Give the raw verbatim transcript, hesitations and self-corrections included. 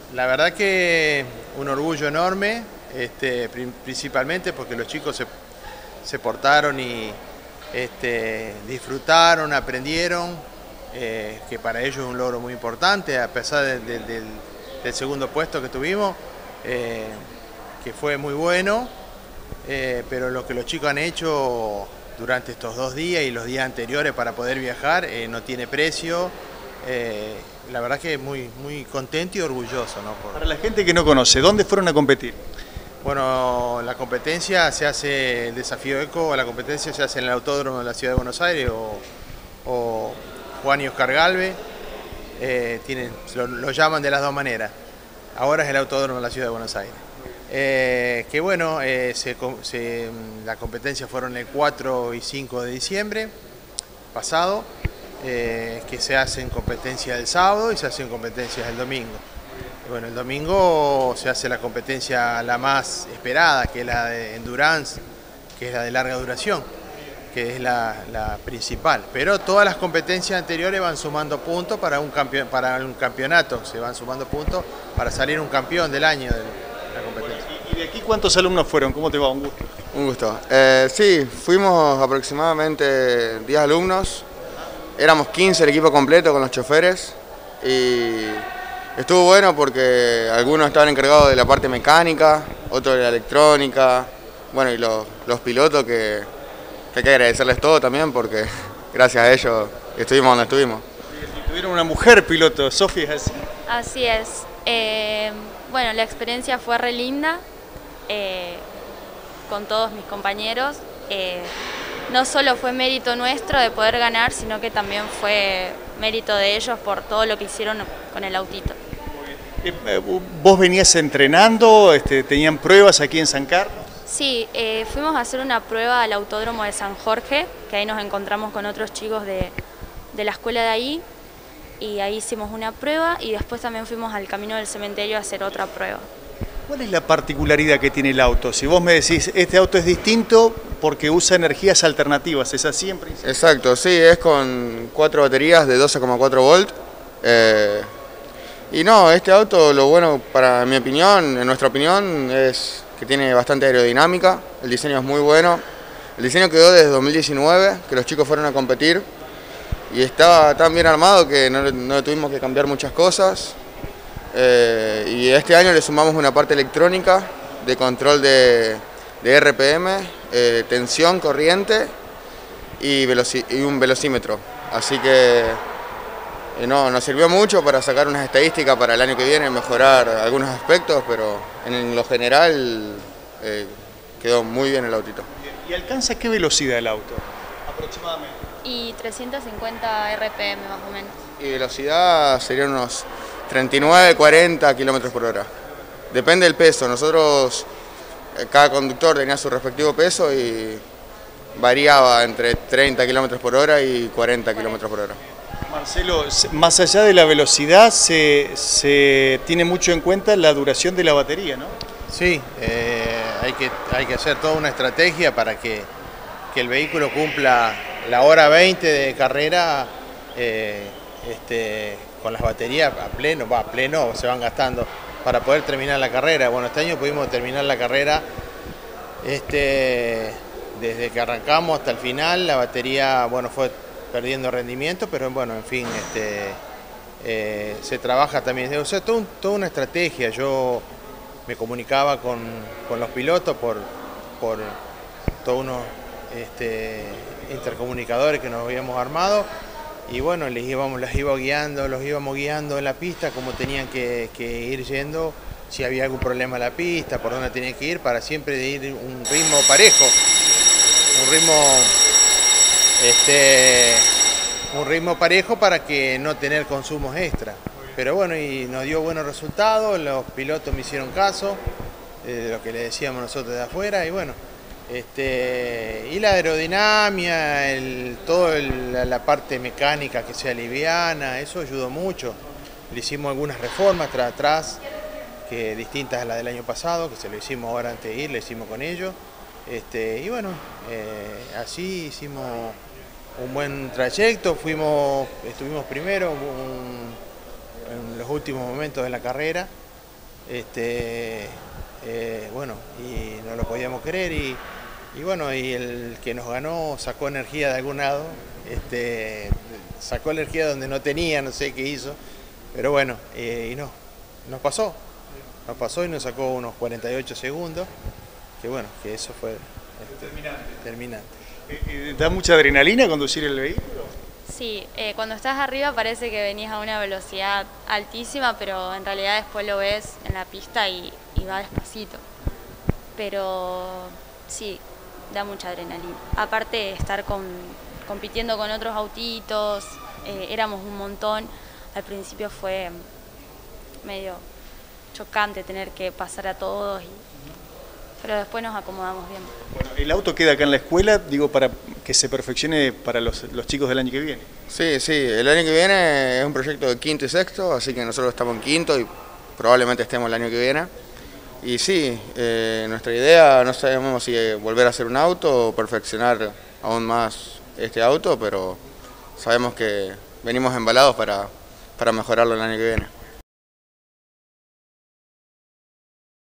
La verdad que un orgullo enorme, este, principalmente porque los chicos se, se portaron y este, disfrutaron, aprendieron, eh, que para ellos es un logro muy importante, a pesar de, de, del, del segundo puesto que tuvimos, eh, que fue muy bueno, eh, pero lo que los chicos han hecho durante estos dos días y los días anteriores para poder viajar eh, no tiene precio. Eh, la verdad que muy, muy contento y orgulloso, ¿no? Por... Para la gente que no conoce, ¿dónde fueron a competir? Bueno, la competencia se hace, el desafío eco, la competencia se hace en el Autódromo de la Ciudad de Buenos Aires o, o Juan y Oscar Galvez, eh, tienen, lo, lo llaman de las dos maneras. Ahora es el Autódromo de la Ciudad de Buenos Aires. Eh, que bueno, eh, se, se, la competencia fueron el cuatro y cinco de diciembre pasado. Eh, que se hacen competencias el sábado y se hacen competencias el domingo. Y bueno, el domingo se hace la competencia la más esperada, que es la de endurance, que es la de larga duración, que es la, la principal. Pero todas las competencias anteriores van sumando puntos para un, campeon, para un campeonato, se van sumando puntos para salir un campeón del año de la competencia. Bueno, ¿y de aquí cuántos alumnos fueron? ¿Cómo te va? Un gusto. Un gusto. Eh, sí, fuimos aproximadamente diez alumnos. Éramos quince el equipo completo con los choferes y estuvo bueno porque algunos estaban encargados de la parte mecánica, otros de la electrónica, bueno, y los, los pilotos que, que hay que agradecerles todo también porque gracias a ellos estuvimos donde estuvimos. Y tuvieron una mujer piloto, Sofía, ¿es así? Así es. Eh, bueno, la experiencia fue re linda eh, con todos mis compañeros. Eh, No solo fue mérito nuestro de poder ganar, sino que también fue mérito de ellos por todo lo que hicieron con el autito. ¿Vos venías entrenando? Este, ¿Tenían pruebas aquí en San Carlos? Sí, eh, fuimos a hacer una prueba al Autódromo de San Jorge, que ahí nos encontramos con otros chicos de, de la escuela de ahí, y ahí hicimos una prueba y después también fuimos al Camino del Cementerio a hacer otra prueba. ¿Cuál es la particularidad que tiene el auto? Si vos me decís, este auto es distinto porque usa energías alternativas, ¿es así en principio? Exacto, sí, es con cuatro baterías de doce coma cuatro volt. Eh, y no, este auto, lo bueno para mi opinión, en nuestra opinión, es que tiene bastante aerodinámica, el diseño es muy bueno. El diseño quedó desde dos mil diecinueve, que los chicos fueron a competir, y estaba tan bien armado que no, no tuvimos que cambiar muchas cosas. Eh, y este año le sumamos una parte electrónica de control de, de R P M, eh, tensión, corriente y, y un velocímetro. Así que eh, no, nos sirvió mucho para sacar unas estadísticas para el año que viene, mejorar algunos aspectos, pero en lo general eh, quedó muy bien el autito. ¿Y alcanza qué velocidad el auto? Aproximadamente. Y trescientos cincuenta R P M más o menos. Y velocidad serían unos treinta y nueve, cuarenta kilómetros por hora. Depende del peso. Nosotros, cada conductor tenía su respectivo peso y variaba entre treinta kilómetros por hora y cuarenta kilómetros por hora. Marcelo, más allá de la velocidad, se, se tiene mucho en cuenta la duración de la batería, ¿no? Sí, eh, hay, que, hay que hacer toda una estrategia para que, que el vehículo cumpla la hora veinte de carrera. Eh, este, con las baterías a pleno, va a pleno, se van gastando para poder terminar la carrera. Bueno, este año pudimos terminar la carrera este, desde que arrancamos hasta el final. La batería, bueno, fue perdiendo rendimiento, pero bueno, en fin, este, eh, se trabaja también. O sea, todo un, toda una estrategia. Yo me comunicaba con, con los pilotos por, por todos unos este, intercomunicadores que nos habíamos armado. Y bueno, les íbamos, las iba guiando, los íbamos guiando en la pista, cómo tenían que, que ir yendo, si había algún problema en la pista, por dónde tenían que ir, para siempre ir un ritmo parejo, un ritmo, este, un ritmo parejo para que no tener consumos extra. Pero bueno, y nos dio buenos resultados, los pilotos me hicieron caso de lo que le decíamos nosotros de afuera, y bueno. Este, y la aerodinámica, el, toda la parte mecánica que sea liviana, eso ayudó mucho. Le hicimos algunas reformas tras atrás, que distintas a las del año pasado, que se lo hicimos ahora antes de ir, le hicimos con ellos. Este, y bueno, eh, así hicimos un buen trayecto, fuimos, estuvimos primero un, en los últimos momentos de la carrera. este, eh, bueno, y no lo podíamos creer y, y bueno, y el que nos ganó sacó energía de algún lado, este, sacó energía donde no tenía, no sé qué hizo, pero bueno, eh, y no, nos pasó, nos pasó y nos sacó unos cuarenta y ocho segundos, que bueno, que eso fue este, Terminante. terminante. Eh, ¿Da mucha adrenalina conducir el vehículo? Sí, eh, cuando estás arriba parece que venís a una velocidad altísima, pero en realidad después lo ves en la pista y, y va despacito. Pero sí, da mucha adrenalina. Aparte de estar con, compitiendo con otros autitos, eh, éramos un montón. Al principio fue medio chocante tener que pasar a todos, y, pero después nos acomodamos bien. Bueno, el auto queda acá en la escuela, digo, para que se perfeccione para los, los chicos del año que viene. Sí, sí, el año que viene es un proyecto de quinto y sexto, así que nosotros estamos en quinto y probablemente estemos el año que viene. Y sí, eh, nuestra idea, no sabemos si volver a hacer un auto o perfeccionar aún más este auto, pero sabemos que venimos embalados para, para mejorarlo el año que viene.